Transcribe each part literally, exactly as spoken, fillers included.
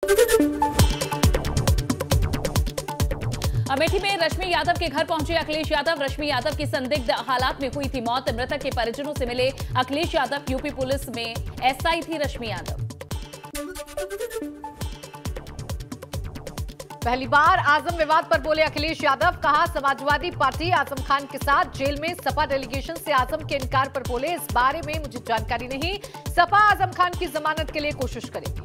अमेठी में रश्मि यादव के घर पहुंचे अखिलेश यादव। रश्मि यादव की संदिग्ध हालात में हुई थी मौत। मृतक के परिजनों से मिले अखिलेश यादव। यूपी पुलिस में एसआई थी रश्मि यादव। पहली बार आजम विवाद पर बोले अखिलेश यादव। कहा समाजवादी पार्टी आजम खान के साथ जेल में। सपा डेलीगेशन से आजम के इनकार पर बोले इस बारे में मुझे जानकारी नहीं। सपा आजम खान की जमानत के लिए कोशिश करेगी।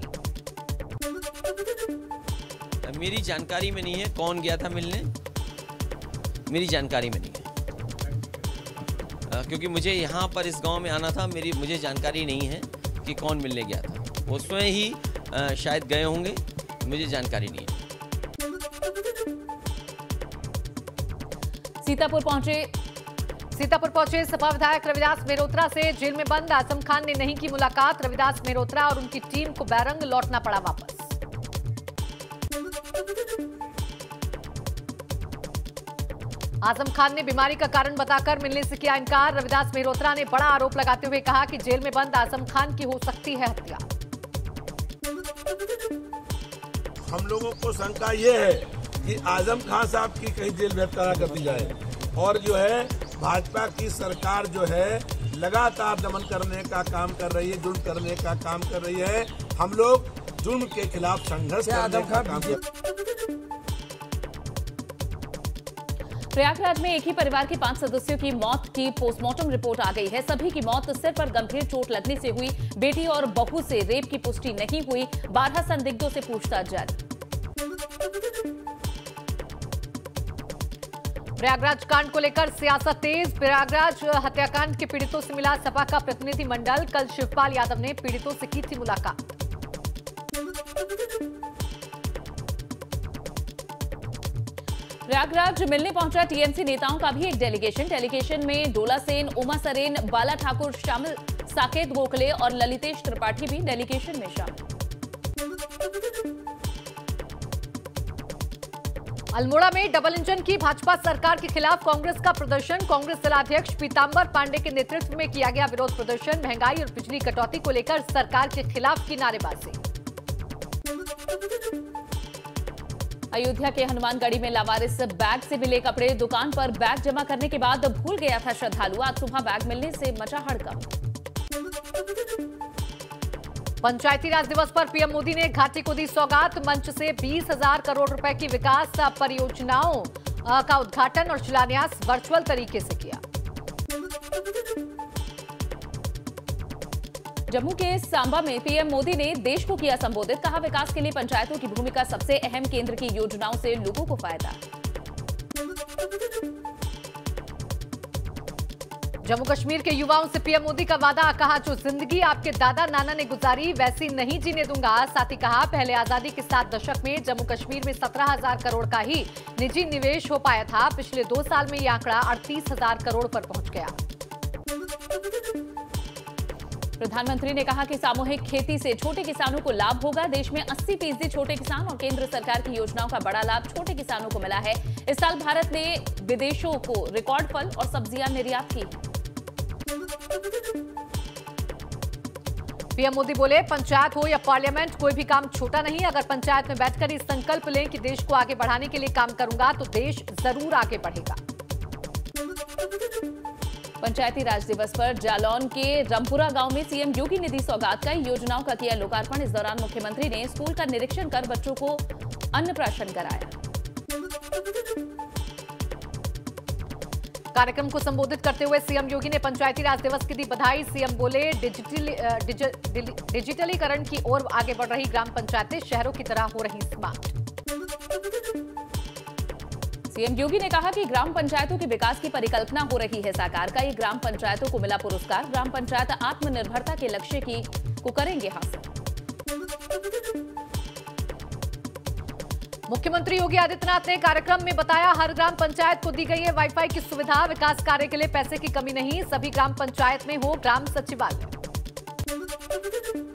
मेरी जानकारी में नहीं है कौन गया था मिलने, मेरी जानकारी में नहीं है, क्योंकि मुझे यहाँ पर इस गांव में आना था। मेरी मुझे जानकारी नहीं है कि कौन मिलने गया था। वो स्वयं ही आ, शायद गए होंगे, मुझे जानकारी नहीं है। सीतापुर पहुंचे सीतापुर पहुंचे सपा विधायक रविदास मेहरोत्रा से जेल में बंद आजम खान ने नहीं की मुलाकात। रविदास मेहरोत्रा और उनकी टीम को बैरंग लौटना पड़ा वापस। आजम खान ने बीमारी का कारण बताकर मिलने से किया इनकार। रविदास मेहरोत्रा ने बड़ा आरोप लगाते हुए कहा कि जेल में बंद आजम खान की हो सकती है हत्या। हम लोगों को शंका ये है कि आजम खान साहब की कहीं जेल में हत्या कर दी जाए, और जो है भाजपा की सरकार जो है लगातार दमन करने का काम कर रही है, जुल्म करने का काम कर रही है। हम लोग जुल्म के खिलाफ संघर्ष करने का काम कर। प्रयागराज में एक ही परिवार के पांच सदस्यों की मौत की पोस्टमार्टम रिपोर्ट आ गई है। सभी की मौत सिर पर गंभीर चोट लगने से हुई। बेटी और बहू से रेप की पुष्टि नहीं हुई। बारह संदिग्धों से पूछताछ जारी। प्रयागराज कांड को लेकर सियासत तेज। प्रयागराज हत्याकांड के पीड़ितों से मिला सपा का प्रतिनिधि मंडल। कल शिवपाल यादव ने पीड़ितों से की थी मुलाकात। प्रयागराज मिलने पहुंचा टीएमसी नेताओं का भी एक डेलीगेशन। डेलीगेशन में डोला सेन, उमा सरेन, बाला ठाकुर शामिल। साकेत गोखले और ललितेश त्रिपाठी भी डेलीगेशन में शामिल। अल्मोड़ा में डबल इंजन की भाजपा सरकार के खिलाफ कांग्रेस का प्रदर्शन। कांग्रेस जिलाध्यक्ष पीतांबर पांडे के नेतृत्व में किया गया विरोध प्रदर्शन। महंगाई और बिजली कटौती को लेकर सरकार के खिलाफ की नारेबाजी। अयोध्या के हनुमानगढ़ी में लावारिस बैग से मिले कपड़े। दुकान पर बैग जमा करने के बाद भूल गया था श्रद्धालु। आज सुबह बैग मिलने से मचा हड़कंप। पंचायती राज दिवस पर पीएम मोदी ने घाटी को दी सौगात। मंच से बीस हजार करोड़ रुपए की विकास परियोजनाओं का उद्घाटन और शिलान्यास वर्चुअल तरीके से किया। जम्मू के सांबा में पीएम मोदी ने देश को किया संबोधित। कहा विकास के लिए पंचायतों की भूमिका सबसे अहम। केंद्र की योजनाओं से लोगों को फायदा। जम्मू कश्मीर के युवाओं से पीएम मोदी का वादा। कहा जो जिंदगी आपके दादा नाना ने गुजारी वैसी नहीं जीने दूंगा। साथ ही कहा पहले आजादी के सात दशक में जम्मू कश्मीर में सत्रह हजार करोड़ का ही निजी निवेश हो पाया था। पिछले दो साल में यह आंकड़ा अड़तीस हजार करोड़ पर पहुंच गया। प्रधानमंत्री ने कहा कि सामूहिक खेती से छोटे किसानों को लाभ होगा। देश में अस्सी फीसदी छोटे किसान और केंद्र सरकार की योजनाओं का बड़ा लाभ छोटे किसानों को मिला है। इस साल भारत ने विदेशों को रिकॉर्ड फल और सब्जियां निर्यात की। पीएम मोदी बोले पंचायत हो या पार्लियामेंट कोई भी काम छोटा नहीं। अगर पंचायत में बैठकर इस संकल्प लें कि देश को आगे बढ़ाने के लिए काम करूंगा तो देश जरूर आगे बढ़ेगा। पंचायती राज दिवस पर जालौन के रामपुरा गांव में सीएम योगी ने दी सौगात। कई योजनाओं का किया लोकार्पण। इस दौरान मुख्यमंत्री ने स्कूल का निरीक्षण कर बच्चों को अन्नप्राशन कराया। कार्यक्रम को संबोधित करते हुए सीएम योगी ने पंचायती राज दिवस की दी बधाई। सीएम बोले डिजिटली डिजिटलीकरण की ओर आगे बढ़ रही ग्राम पंचायतें शहरों की तरह हो रही स्मार्ट। सीएम योगी ने कहा कि ग्राम पंचायतों के विकास की परिकल्पना हो रही है साकार। कई ग्राम पंचायतों को मिला पुरस्कार। ग्राम पंचायत आत्मनिर्भरता के लक्ष्य की को करेंगे हासिल। मुख्यमंत्री योगी आदित्यनाथ ने कार्यक्रम में बताया हर ग्राम पंचायत को दी गई है वाईफाई की सुविधा। विकास कार्य के लिए पैसे की कमी नहीं। सभी ग्राम पंचायत में हो ग्राम सचिवालय।